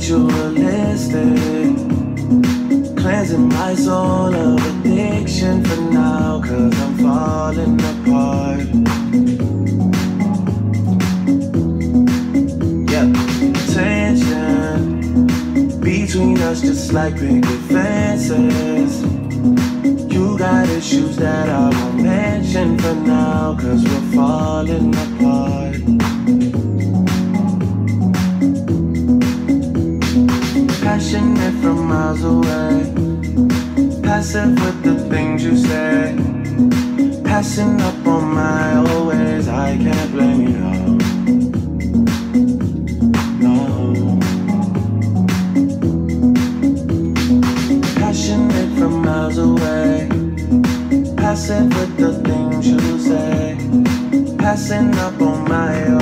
ritualistic, cleansing my soul of addiction for now, 'cause I'm falling apart. Yeah, tension between us just like picket fences. You got issues that I won't mention for now, 'cause we're falling apart. Passionate from miles away, passive with the things you say, passing up on my old ways. I can't blame you, no. Passionate from miles away, passive with the things you say, passing up on my